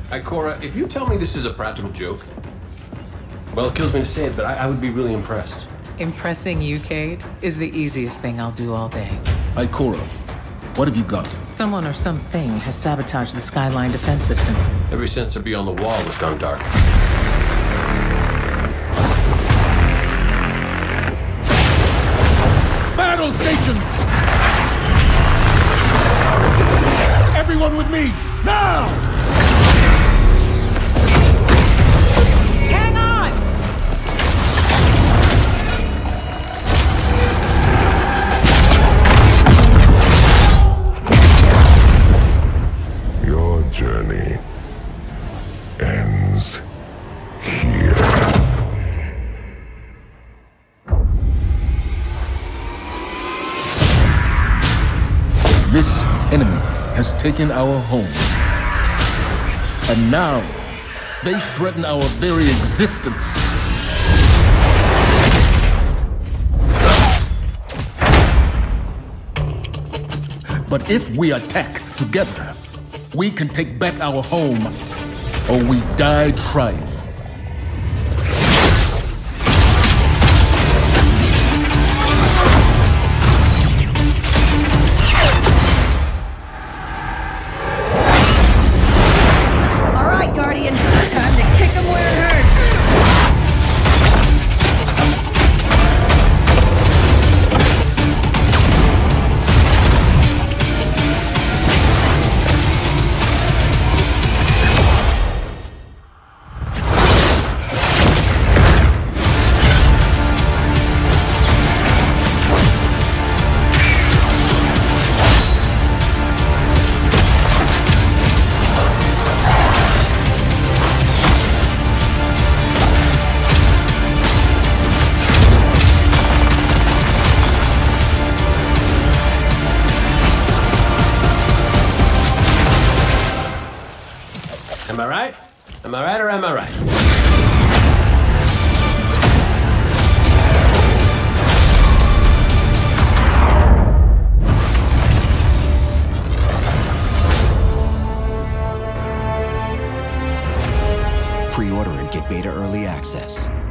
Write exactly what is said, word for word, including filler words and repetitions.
Ikora, if you tell me this is a practical joke, well, it kills me to say it, but I, I would be really impressed. Impressing you, Cade, is the easiest thing I'll do all day. Ikora, what have you got? Someone or something has sabotaged the Skyline defense systems. Every sensor beyond the wall has gone dark. Battle stations! Everyone with me, now! Hang on! Your journey ends here. This enemy has taken our home. And now, they threaten our very existence. But if we attack together, we can take back our home, or we die trying. Guardian, time to kick him where it hurts! Am I right? Am I right or am I right? Pre-order and get beta early access.